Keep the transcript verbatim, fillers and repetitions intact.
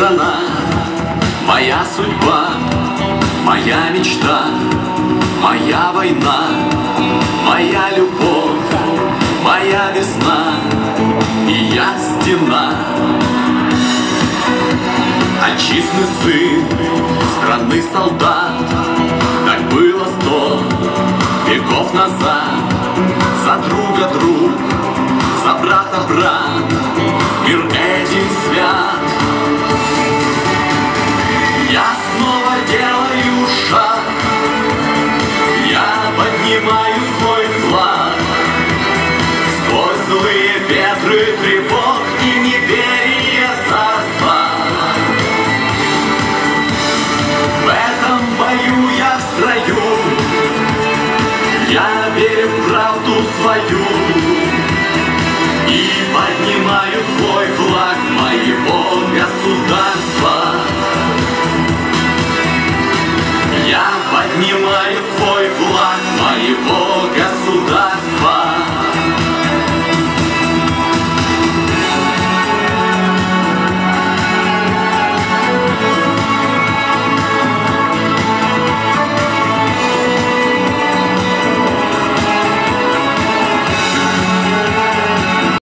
страна, моя судьба, моя мечта, моя война, моя любовь, моя весна, и я стена. Отчизны сын, страны солдат, так было сто веков назад. За друга друг, за брата брат, мир этим свят. Я снова делаю шаг, я поднимаю свой флаг. Сквозь злые ветры тревог и неверия царства. В этом бою я в строю, я верю в правду свою и поднимаю свой флаг моего государства. Я поднимаю